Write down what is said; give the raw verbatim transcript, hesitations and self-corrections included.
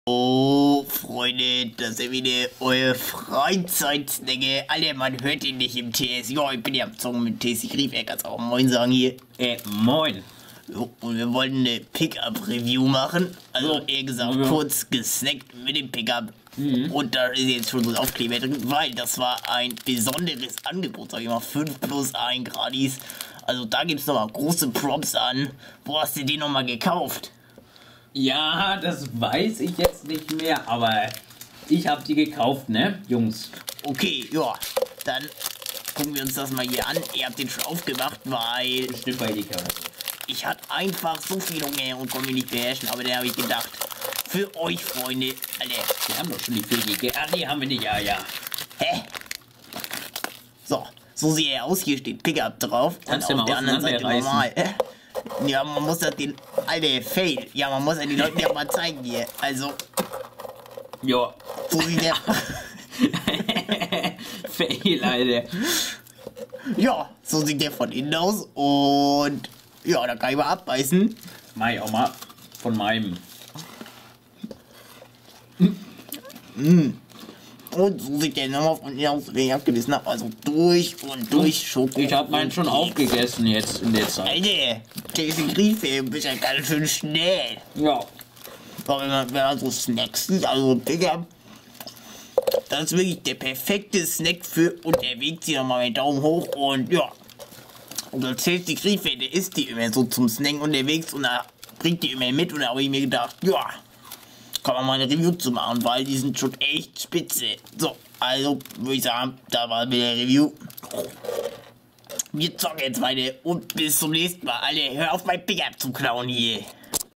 Oh, Freunde, das ist wieder eure Freizeitsnacke. Alter, man hört ihn nicht im T S. Ja, ich bin ja am Zocken mit T S. Ich rief, er kann auch Moin sagen hier. Äh, moin. So, und wir wollten eine Pickup-Review machen. Also, Ja. eher gesagt, Ja. kurz gesnackt mit dem Pickup. Mhm. Und da ist jetzt schon so ein Aufkleber drin, weil das war ein besonderes Angebot, sag ich mal, fünf plus eins gratis. Also, da gibt's nochmal große Props an. Wo hast du den nochmal gekauft? Ja, das weiß ich jetzt nicht mehr, aber ich habe die gekauft, ne, Jungs? Okay, ja, dann gucken wir uns das mal hier an. Ihr habt den schon aufgemacht, weil Bestimmt bei Ikea. ich hatte einfach so viel Hunger und konnte mich nicht beherrschen. Aber da habe ich gedacht, für euch, Freunde, Alter, Wir haben doch schon die Fähigkeit. Ah, nee, haben wir nicht, ja, ja. hä? So, so sieht er aus. Hier steht Pickup drauf. Kannst und du auf mal der anderen Seite auseinanderreißen? normal. Hä? Ja, man muss das den, Alter, Fail. Ja, man muss ja die Leute ja mal zeigen hier. Also, Ja. so sieht der... Fail, Alter. Ja, so sieht der von innen aus. Und ja, da kann ich mal abbeißen. Mach ich auch mal von meinem. Und so sieht der nochmal von innen aus, den ich abgebissen habe. Also durch und durch Schoko. Ich hab meinen schon und aufgegessen jetzt in der Zeit. Alter, der ist ein Griefe, du bist ja ganz schön schnell. Ja. Aber wenn man, wenn man so Snacks sieht, also Digga, das ist wirklich der perfekte Snack für unterwegs. Hier nochmal meinen Daumen hoch und ja. Und als die Griefe, der isst die immer so zum Snacken unterwegs und da bringt die immer mit. Und da habe ich mir gedacht, ja, kann man mal eine Review zu machen, weil die sind schon echt spitze. So, also würde ich sagen, da war wieder eine Review. Wir zocken jetzt weiter und bis zum nächsten Mal. Alle, hör auf mein Pickup zu klauen hier.